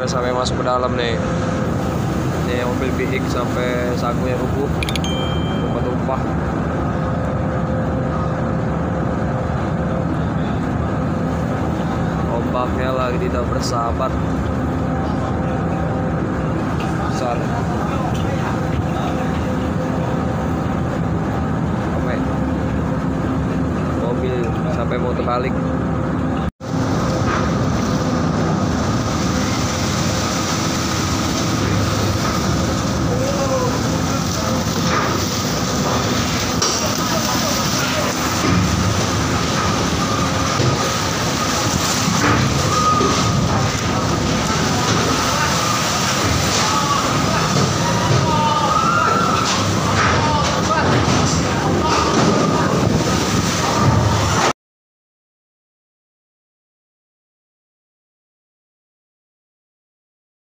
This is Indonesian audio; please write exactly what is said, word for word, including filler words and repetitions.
sampai masuk ke dalam nih. Ini mobil B X sampai sagunya rubuh, tumpah-tumpah. Ombaknya lagi tidak bersahabat. Besar. Mobil sampai mau terbalik.